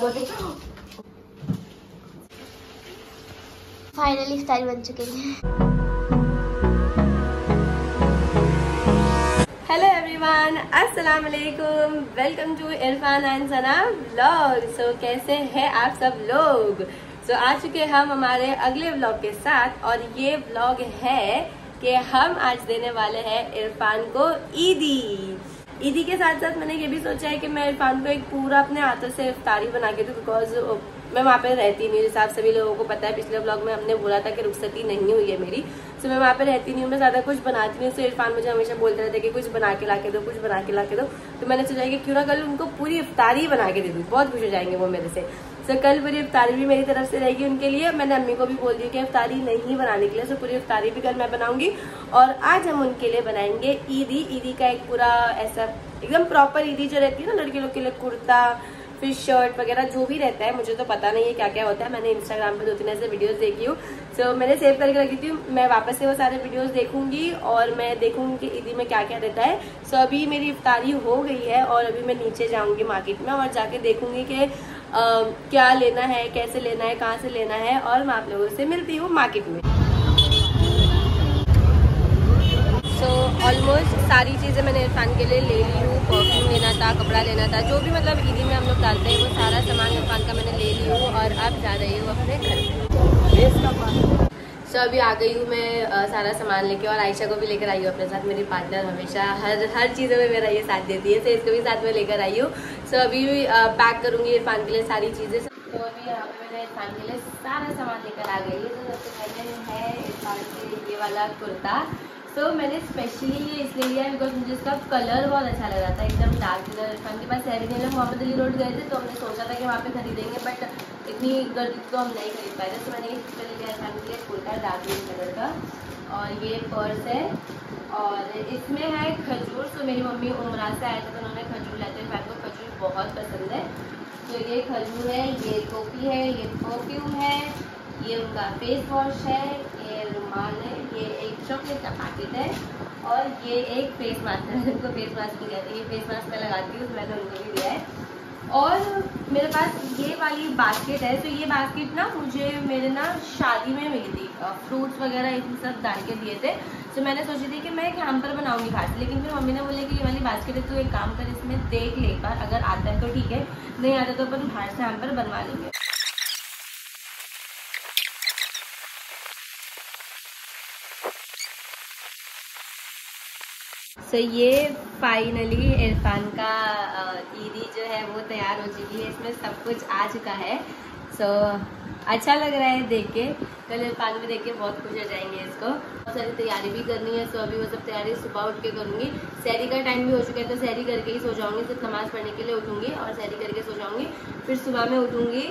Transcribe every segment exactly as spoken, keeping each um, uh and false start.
Finally इफ्तारी बन चुकी है। हेलो एवरीवन, अस्सलाम वालेकुम, welcome to Irfan and Sana vlog. So कैसे हैं आप सब लोग? सो so, आ चुके हम हमारे अगले व्लॉग के साथ, और ये व्लॉग है कि हम आज देने वाले हैं इरफान को ईदी। ईदी के साथ साथ मैंने ये भी सोचा है कि मैं इरफान को एक पूरा अपने हाथों से इफ्तारी बना के दूं, बिकॉज मैं वहाँ पे रहती नहीं। जैसे आप सभी लोगों को पता है, पिछले ब्लॉग में हमने बोला था कि रुखसती नहीं हुई है मेरी, तो मैं वहाँ पे रहती नहीं हूँ, मैं ज्यादा कुछ बनाती नहीं हूँ। तो इरफान मुझे हमेशा बोलते रहते कि कुछ बना के ला के दो, कुछ बना के ला के दो। तो मैंने सोचा कि क्यों ना कल उनको पूरी इफ्तारी बना के दे दूँ, बहुत खुश हो जाएंगे वो मेरे से। सो कल पूरी इफ्तारी भी मेरी तरफ से रहेगी उनके लिए। मैंने अम्मी को भी बोल दी कि इफ्तारी नहीं बनाने के लिए, सो पूरी इफ्तारी भी कल मैं बनाऊंगी। और आज हम उनके लिए बनाएंगे ईदी। ईदी का एक पूरा ऐसा एकदम प्रॉपर ईदी जो रहती है ना लड़की लोग के लिए, कुर्ता फिर शर्ट वगैरह जो भी रहता है, मुझे तो पता नहीं है क्या क्या होता है। मैंने इंस्टाग्राम पे दो तीन ऐसे वीडियोस देखी हूँ, सो so, मैंने सेव करके रखी थी। मैं वापस से वो सारे वीडियोस देखूंगी और मैं देखूंगी कि ईदी में क्या क्या रहता है। सो so, अभी मेरी इफ्तारी हो गई है और अभी मैं नीचे जाऊंगी मार्केट में और जाके देखूंगी कि क्या लेना है, कैसे लेना है, कहाँ से लेना है, और मैं आप लोगों से मिलती हूँ मार्केट में। सो ऑलमोस्ट सारी चीज़ें मैंने इरफान के लिए ले ली हूँ। परफ्यूम लेना था, कपड़ा लेना था, जो भी मतलब ईदी में हम लोग डालते हैं वो सारा सामान इरफान का मैंने ले ली हूँ। और अब जा रही हूँ अपने घर पे। सो अभी आ गई हूँ मैं आ, सारा सामान लेके, और आयशा को भी लेकर आई हूँ अपने साथ। मेरी पार्टनर हमेशा हर हर चीज़ों में मेरा ये साथ देती है, तो इसको भी साथ में लेकर आई हूँ। सो अभी भी पैक करूँगी इरफान के लिए सारी चीज़ें। तो अभी यहाँ पे मैंने इरफान के लिए सारा सामान लेकर आ गई है। तो सबसे पहले है इरफान के लिए ये वाला कुर्ता। तो so, मैंने स्पेशली ये इसलिए लिया है बिकॉज मुझे इसका कलर बहुत अच्छा लग रहा था, एकदम डार्क कलर। इरफान के पास शहरी में मोहम्मद अली रोड गए थे, तो हमने सोचा था कि वहाँ पे खरीदेंगे, बट इतनी गर्दी तो हम नहीं खरीद पाए थे। तो मैंने ये ले लिया इरफान के लिए कुर्ता डार्क ग्रीन कलर का, और ये पर्स है और इसमें है खजूर। तो मेरी मम्मी उमरा से आए थे तो उन्होंने खजूर लाए थे, इरफान को खजूर बहुत पसंद है। तो ये खजूर है, ये टोपी है, ये परफ्यूम है, ये उनका फेस वॉश है, ये रुमाल है, ये एक चॉकलेट का पैकेट है, और ये एक फेस मास्क है। उनको फेस मास्क भी कहते हैं, ये फेस मास्क मैं लगाती हूँ, तो मैंने उनको भी दिया है। और मेरे पास ये वाली बास्केट है। तो ये बास्केट ना मुझे मेरे ना शादी में मिली थी, फ्रूट्स वगैरह इन सब डाल के दिए थे। तो मैंने सोची थी कि मैं एक हैम्पर बनाऊंगी बाहर से, लेकिन फिर मम्मी ने बोले कि ये वाली बास्केट है, तो एक काम कर इसमें देख ले एक बार, अगर आता है तो ठीक है, नहीं आता तो अपन बाहर से हैम्पर बनवा लेंगे। तो so, ये फाइनली इरफान का ईदी जो है वो तैयार हो चुकी है, इसमें सब कुछ आ चुका है। सो so, अच्छा लग रहा है देख के। कल इरफान भी देख के बहुत खुश हो जाएंगे इसको। बहुत सारी तैयारी भी करनी है, सो so, अभी वो सब तैयारी सुबह उठ के करूँगी। सहरी का टाइम भी हो चुका है, तो सहरी करके ही सो जाऊँगी। सिर्फ नमाज पढ़ने के लिए उठूँगी और सहरी करके सो जाऊँगी। फिर सुबह में उठूँगी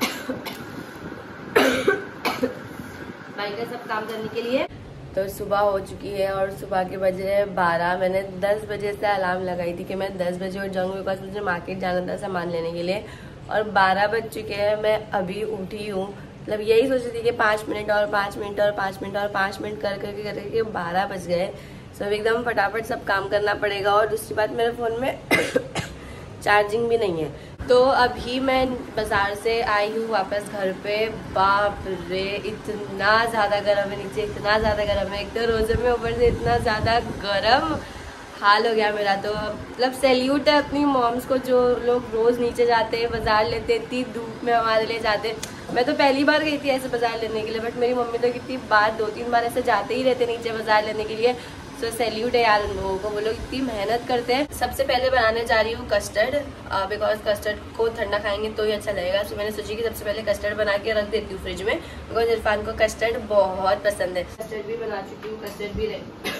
भाई का सब काम करने के लिए। तो सुबह हो चुकी है और सुबह के बजे हैं बारह। मैंने दस बजे से अलार्म लगाई थी कि मैं दस बजे उठ जाऊंगी, बिकॉज मुझे मार्केट जाना था सामान लेने के लिए। और बारह बज चुके हैं, मैं अभी उठी हूँ। मतलब यही सोची थी कि पाँच मिनट और पाँच मिनट और पाँच मिनट और पाँच मिनट कर करके कर करके बारह बज गए। सब एकदम फटाफट सब काम करना पड़ेगा। और दूसरी बात, मेरे फ़ोन में चार्जिंग भी नहीं है। तो अभी मैं बाजार से आई हूँ वापस घर पे। बाप रे, इतना ज़्यादा गर्म है नीचे, इतना ज़्यादा गर्म है। एक तो रोज़े में ऊपर से इतना ज़्यादा गर्म हाल हो गया मेरा। तो मतलब सैल्यूट है अपनी मॉम्स को, जो लोग रोज़ नीचे जाते हैं, बाज़ार लेते, इतनी धूप में हमारे लिए जाते। मैं तो पहली बार गई थी ऐसे बाज़ार लेने के लिए, बट मेरी मम्मी तो कितनी बार, दो तीन बार ऐसे जाते ही रहते नीचे बाज़ार लेने के लिए। सो सैल्यूट है यार उन लोगों को, वो लोग इतनी मेहनत करते हैं। सबसे पहले बनाने जा रही हूँ कस्टर्ड, बिकॉज कस्टर्ड को ठंडा खाएंगे तो ही अच्छा लगेगा। सो मैंने सोची कि सबसे पहले कस्टर्ड बना के रख देती हूँ फ्रिज में, बिकॉज इरफान को कस्टर्ड बहुत पसंद है। कस्टर्ड भी बना चुकी हूँ, कस्टर्ड भी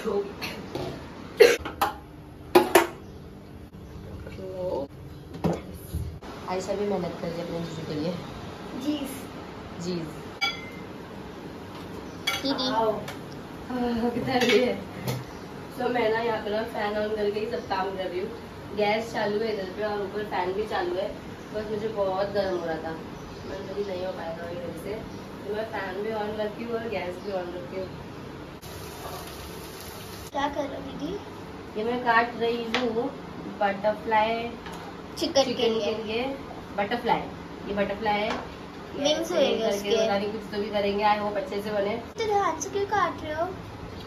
आयशा भी मेहनत कर रही है अपने जीजू के लिए। जी जी दीदी तो मैं ना यहाँ पर फैन ऑन करके ही सब काम कर रही हूँ। गैस चालू है इधर पे और ऊपर फैन भी चालू है, बस मुझे बहुत गर्म हो रहा था, मैं मेरी नहीं हो पाएगा इधर से, तो मैं फैन भी ऑन रखी हूँ और गैस भी ऑन रखी हूँ। क्या कर रहे हो दीदी? ये मैं काट रही हूँ बटरफ्लाई चिकन के लिए, लिए बटरफ्लाई ये बटरफ्लाई है, Wings होएंगे उसके। पता नहीं कुछ तो भी करेंगे, आई होप अच्छे से बने। तो ध्यान से क्यों काट रहे हो?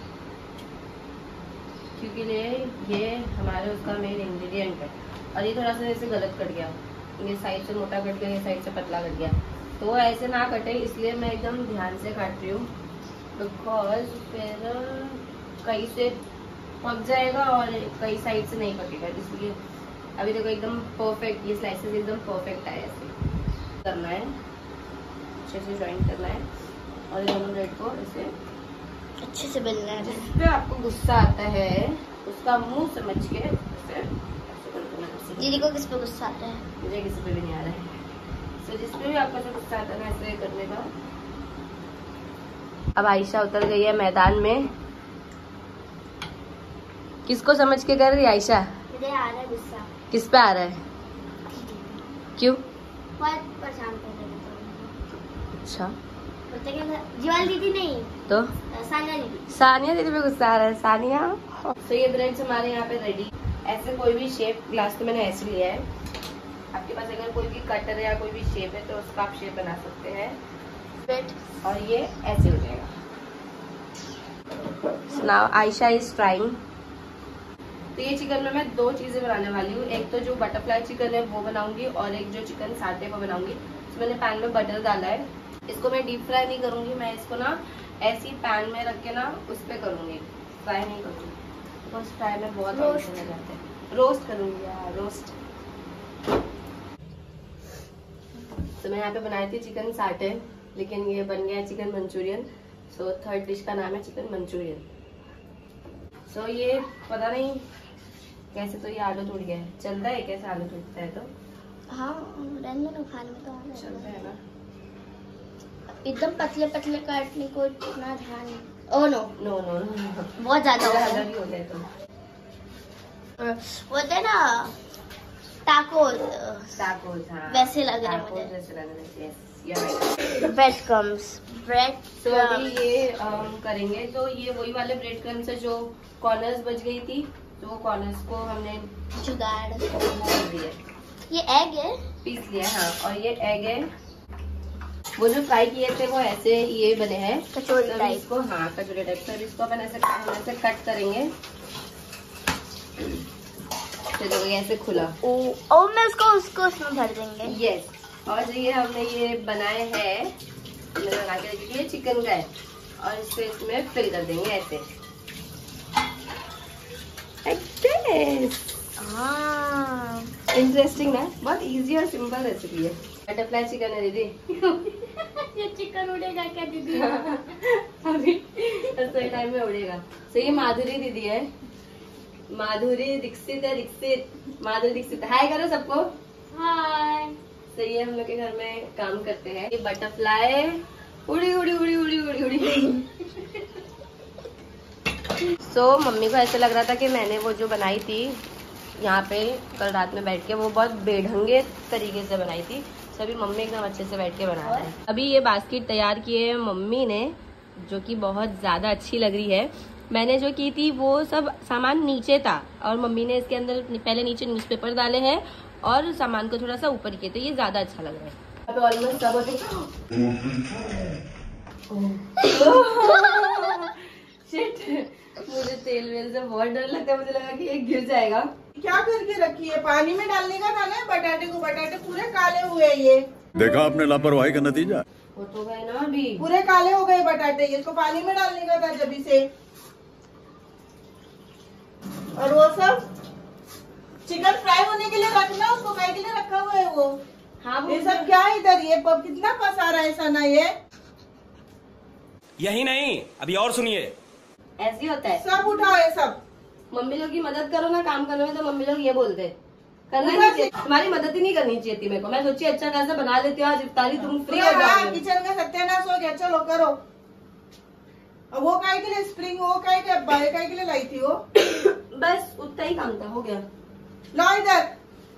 क्योंकि ये ये हमारे उसका मेन इंग्रेडिएंट है, और ये थोड़ा सा जैसे गलत कट गया, ये साइड से मोटा कट गया, ये साइड से पतला कट गया, तो ऐसे ना कटे, इसलिए मैं एकदम ध्यान से काट रही हूँ, बिकॉज फिर कहीं से पक जाएगा और कई साइड से नहीं पकेगा, इसलिए अभी देखो एकदम परफेक्ट, ये स्लाइसेस एकदम परफेक्ट आए, ऐसे करना है, अच्छे से ज्वाइन करना है, और लेमन ब्रेड को ऐसे अच्छे से बेलना है। जिस पे आपको गुस्सा आता है उसका मुंह समझ के ऐसे ऐसे कर देना ऐसे। दीदी को किस पे गुस्सा आता है? मुझे किसी पे भी नहीं आ रहा है, तो जिस पे भी आपको ऐसे गुस्सा आता है ना ऐसे करने का। अब आयशा उतर गई है मैदान में, किसको समझ के कर रही है आयशा? मुझे आ रहा है गुस्सा। किस पे आ रहा है? क्यों? बहुत परेशान कर रहे हैं। अच्छा जीवाल दीदी नहीं तो सानिया दीदी। सानिया दीदी पे गुस्सा आ रहा है। सानिया तो ये ब्रेड्स हमारे यहाँ पे रेडी। ऐसे कोई भी शेप, ग्लास तो मैंने ऐसे लिया है, आपके पास अगर कोई भी कटर या कोई भी शेप है तो उसका आप शेप बना सकते हैं ब्रेड, और ये ऐसे हो जाएगा। Now Ayesha is trying. तो ये चिकन में मैं दो चीजें बनाने वाली हूँ, एक तो जो बटरफ्लाई चिकन है वो बनाऊंगी, और एक जो चिकन साटे वो बनाऊंगी। तो मैंने पैन में बटर डाला है, इसको मैं डीप फ्राई नहीं करूंगी, मैं इसको ना ऐसी पैन में रख के ना उस पे करूंगी, फ्राई नहीं करूंगी, बिकॉज फ्राई में बहुत रोस्ट हो जाते हैं। रोस्ट करूंगी यार, रोस्ट। तो मैं यहाँ पे बनाई थी चिकन साटे, लेकिन ये बन गया chicken Manchurian. So third dish का नाम है चिकन मंचूरियन। सो so, ये पता नहीं कैसे, तो ये आलू टूट गया है। चलता है कैसे आलू टूटता है? तो हाँ रहने दो, खाने में तो आ चलता है ना। एकदम पतले पतले काटने को इतना ध्यान। Oh no no no no, बहुत ज्यादा हो ज्यादा गया। भी हो जाए तो वो थे ना टाकोस, टाकोस, हाँ वैसे लग रहे हैं टाकोस मुझे। जैसे लग रहे हैं। Yes you are right. Bread crumbs, bread तो अभी ये um, करेंगे, तो ये वही वाले ब्रेड क्रम्स है जो कॉर्नर्स बच गई थी, तो वो कॉर्नर्स को हमने जुगाड़। मोड़ दिया, ये एग है, पीस लिया। हाँ, और ये एग है। वो जो फ्राई किए थे वो ऐसे ये बने हैं कचौड़ी तो टाइप। इसको, हाँ कचौड़ी टाइप। तो इसको अपन ऐसे हम ऐसे कट करेंगे, तो देखो ये ऐसे खुला। ओ, और मैं इसको उसको उसमें भर देंगे। यस। और जो ये हमने ये बनाए हैं, मैंने बना के रखी थी, ये चिकन का है, और इसको इसमें फिल कर देंगे ऐसे हाँ इंटरेस्टिंग ना, बहुत इजी और सिंपल रेसिपी है। बटरफ्लाई चिकन है दीदी। ये चिकन उड़ेगा क्या दीदी? अभी सही टाइम में उड़ेगा। तो ये माधुरी दीदी है, माधुरी दीक्षित है, दीक्षित माधुरी दीक्षित। हाय करो सबको। हाय। तो ये हम लोग के घर में काम करते हैं। ये बटरफ्लाई उड़ी उड़ी उड़ी उड़ी उड़ी उड़ी। सो so, मम्मी को ऐसे लग रहा था कि मैंने वो जो बनाई थी यहाँ पे कल रात में बैठ के, वो बहुत बेढंगे तरीके से बनाई थी। तो अभी मम्मी एकदम अच्छे से बैठ के बना रही है। अभी ये बास्केट तैयार की है मम्मी ने, जो कि बहुत ज्यादा अच्छी लग रही है। मैंने जो की थी वो सब सामान नीचे था, और मम्मी ने इसके अंदर पहले नीचे न्यूज़पेपर डाले हैं और सामान को थोड़ा सा ऊपर किए, तो ये ज्यादा अच्छा लग रहा है। अब ऑलमोस्ट सब शिट, मुझे तेल वेल से बहुत डर लगता है, मुझे लगा कि ये गिर जाएगा। क्या करके रखी है? पानी में डालने का था ना बटाटे को, बटाटे पूरे काले हुए ये। देखा आपने लापरवाही का नतीजा। वो तो गए ना अभी, पूरे काले हो गए बटाटे, इसको पानी में डालने का था जब से। और वो सब चिकन फ्राई होने के लिए रखना, उसको फ्राई के लिए रखा हुआ है वो। हाँ वो ये सब क्या इधर, ये पब कितना पसा रहा है सना ये। यही नहीं, अभी और सुनिए। ऐसे ही होता है, सब उठाओ ये सब। मम्मी लोग की मदद करो ना काम करने में, तो मम्मी लोग ये बोलते हैं करना नहीं चाहिए, तुम्हारी मदद ही नहीं करनी चाहिए थी मेरे को। मैं सोची अच्छा खासा बना लेती हूँ आज इफ्तारी, तुम फ्री हो जाओगे। किचन का सत्यानाश हो गया, चलो करो। और वो काय के लिए स्प्रिंग, वो काय के बाय काय के लिए लाई थी वो। बस उतना ही काम था, हो गया। लो इधर।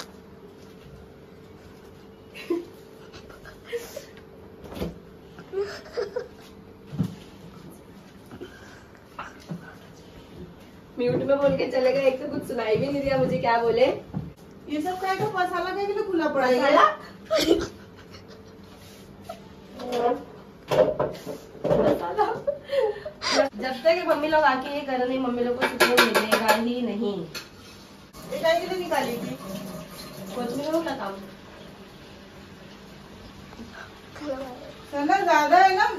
म्यूट में बोल के चले गए, एक तो कुछ सुनाई भी नहीं दिया मुझे क्या बोले। ये सब काय का मसाला काय के लिए खुला पड़ा है? मम्मी लोग आके ये कर नहीं, मम्मी लोग को सुकून मिलेगा ही नहीं। ये काहे के लिए निकाली थी? कुछ नहीं होता काम। सना ज्यादा है ना।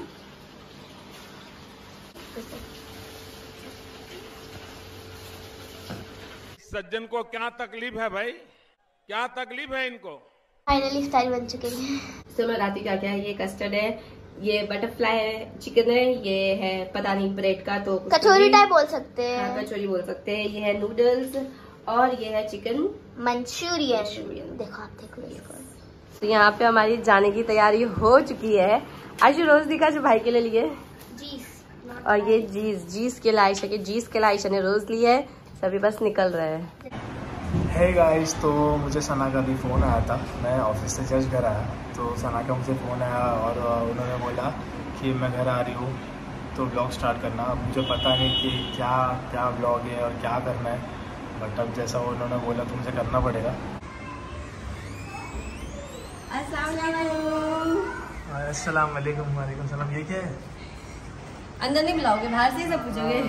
सज्जन को क्या तकलीफ है भाई, क्या तकलीफ है इनको? फाइनली स्टाइल बन चुके हैं। तो मैं राती क्या क्या है, ये कस्टर्ड है, ये बटरफ्लाई है, चिकन है, ये है पता नहीं ब्रेड का, तो कचौरी टाइप बोल सकते हैं। हाँ, कचौरी बोल सकते हैं। ये है नूडल्स और ये है चिकन मंचूरियन। देखो आप देखो इसको। तो यहाँ पे हमारी जाने की तैयारी हो चुकी है। आशु रोज दिखा जो भाई के लिए लिए, जीस और ये जीस जीस के लिए आयशा के जीस के लिए आयशा ने रोज ली है। सभी बस निकल रहे हैं। हे गाइस, तो मुझे सना का भी फ़ोन आया था। मैं ऑफिस से जस्ट घर आया तो सना का मुझे फ़ोन आया और उन्होंने बोला कि मैं घर आ रही हूँ तो ब्लॉग स्टार्ट करना। अब मुझे पता नहीं कि क्या क्या ब्लॉग है और क्या करना है, बट अब जैसा उन्होंने बोला तो मुझे करना पड़ेगा। अस्सलाम वालेकुम। वालेकुम सलाम। ये क्या है? अंदर नहीं बुलाओगे, बाहर से ही सब पूछोगे।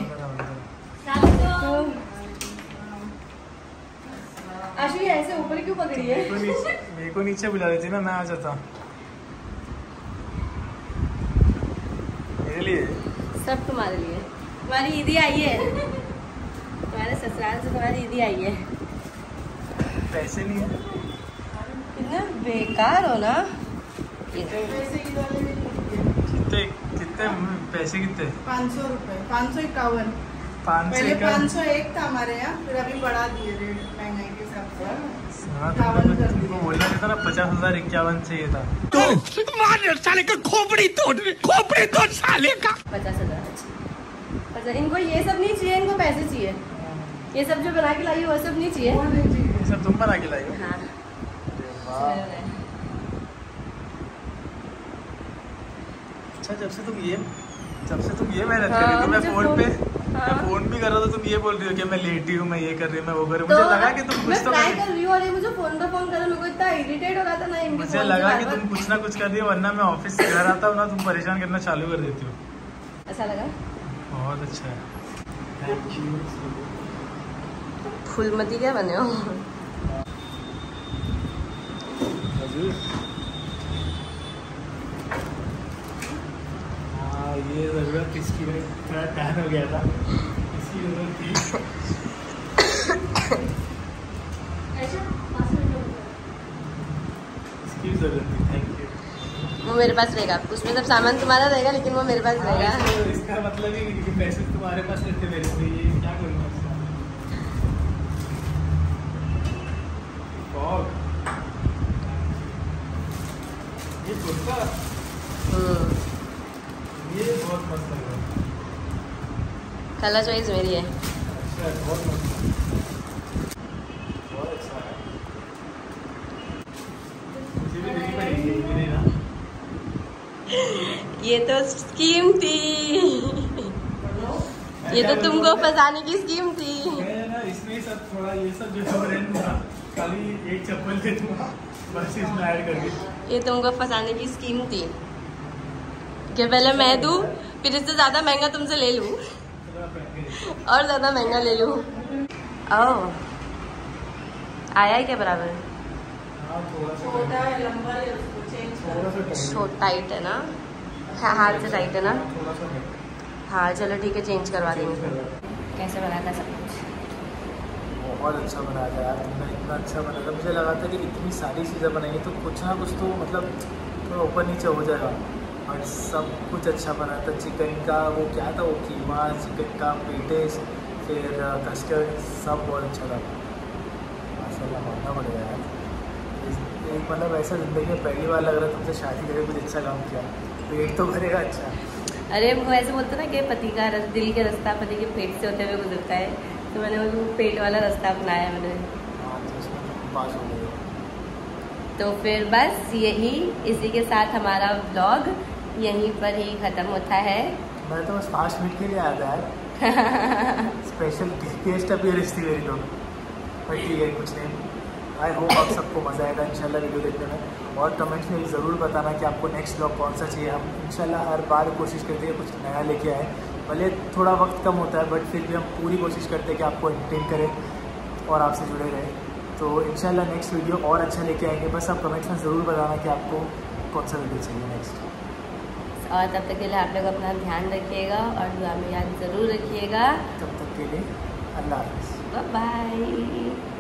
आशु ये ऐसे ऊपर क्यों पकड़ी है? मेरे को नीचे बुला देती ना, मैं आ जाता। मेरे लिए सब तुम्हारे लिए। तुम्हारी ईदी आई है, तुम्हारे ससुराल से तुम्हारी ईदी आई है। पैसे नहीं है। कितना बेकार हो ना। कितने कितने पैसे कितने? पाँच सौ रुपए, पाँच सौ इक्यावन। पाँच सौ पहले इक्यावन। पाँच सौ एक था हमारे यहाँ, फिर अभी बढ़ा दिए रेट महंगाई के हिसाब से। हाँ, तो तुमको बोलना था ना पचास हजार इक्यावन चाहिए था। साले का खोपड़ी तोड़, खोपड़ी तोड़ साले का। पचास हजार अच्छा, इनको ये सब नहीं चाहिए, इनको पैसे चाहिए। ये सब जो बना के लाई हो वो सब नहीं चाहिए। ये सब तुम बना के लाई हो? हाँ। वाह। अच्छा, जब से तुम ये जब से तुम ये मेहनत कर रही हो, मैं फोन पे मैं फोन भी कर रहा था, तुम ये बोल रही हो कि मैं लेटी हूँ, मैं ये कर रही हूँ, मैं वो कर रही हूँ। मुझे लगा कि तुम कुछ तो ट्राई कर रही हो और ये मुझे फोन पे फोन कर रहा, मेरे को इतना इरिटेट हो रहा था ना। मुझे लगा कि तुम कुछ ना कुछ कर रही हो, वरना मैं ऑफिस से घर आता हूँ ना, तुम परेशान करना चालू कर देती हो। ऐसा लगा? बहुत अच्छा है, थैंक यू। फूलमती क्या बने हो? हाँ, ये जरूरत इसकी, थोड़ा टैन हो गया था, इसकी जरूरत थी। इसकी जरूरत थी, थैंक यू। वो मेरे पास रहेगा, उसमें सब सामान तुम्हारा रहेगा, लेकिन वो मेरे पास रहेगा। तो इसका मतलब ही कि पैसे तुम्हारे पास रहते मेरे से, ये क्या करूँगा इसका? फॉग, ये कुर्ता, ये बहुत मस्त लग रहा है। कलर चॉइस मेरी है। अच्छा, बहुत मस्त है, बहुत अच्छा है। मुझे भी देखनी पड़ेगी, ये भी नहीं ना। ये तो स्कीम थी, ये तो तुमको फंसाने की स्कीम थी। मैं ना इसमें सब थोड़ा ये सब जो है ब्रांड था, खाली एक चप्पल ले दूँगा बस इसमें ऐड करके। ये तुमको फंसाने की स्कीम थी कि पहले मैं दूं, फिर इससे ज्यादा महंगा तुमसे ले लूं और ज्यादा महंगा ले लूं। ओह, आया है क्या बराबर? हाँ, थोड़ा सा छोटा है, लंबा है, उसको चेंज थोड़ा सा टाइट है। छोटा टाइट है ना? हाँ, हाथ से टाइट है ना? थोड़ा सा टाइट है। हाँ चलो ठीक है, चेंज करवा देंगे। चेंज करवा। कैसे बनाया था सब कुछ? बहुत अच्छा बनाया था यार तुमने, इतना अच्छा बनाया था। मुझे लगा था कि इतनी सारी चीज़ें बनाई तो कुछ ना कुछ तो मतलब थोड़ा ऊपर नीचे हो जाएगा, और सब कुछ अच्छा बना था। चिकन का वो क्या था, वो कीमा, चिकन का पेटिस, फिर कस्टर्ड, सब बहुत अच्छा था। माशाल्लाह मानना पड़ेगा यार, एक मतलब ऐसा ज़िंदगी में पहली बार लग रहा है तुमसे शादी करके कुछ अच्छा काम किया। पेट तो भरेगा अच्छा। अरे वो ऐसे बोलते ना कि पति का रस, दिल के रास्ता पति के पेट से होते हुए गुजरता है, तो मैंने वो पेट वाला रास्ता अपनाया मैंने। हाँ, तो उसमें तुम पास हो गए। तो फिर बस यही, इसी के साथ हमारा व्लॉग यहीं पर ही ख़त्म होता है। मैं तो बस पाँच मिनट के लिए आया था यार। स्पेशल गेस्ट अपीयरेंस थी मेरी तो, पर ठीक है, कुछ नहीं। आई होप आप सबको मज़ा आएगा इंशाल्लाह वीडियो देखने में, और कमेंट्स में ज़रूर बताना कि आपको नेक्स्ट व्लॉग कौन सा चाहिए। हम इंशाल्लाह हर बार कोशिश करते हैं कुछ नया लेके आए, भले थोड़ा वक्त कम होता है बट फिर भी हम पूरी कोशिश करते हैं कि आपको एंटरटेन करें और आपसे जुड़े रहें। तो इंशाल्लाह नेक्स्ट वीडियो और अच्छा लेके आएंगे। बस आप कमेंट्स में ज़रूर बताना कि आपको कौन सा वीडियो चाहिए नेक्स्ट। और तब तक के लिए आप लोग अपना ध्यान रखिएगा और दुआ में याद ज़रूर रखिएगा। तब तक के लिए अल्लाह हाफ़िज़। Bye bye.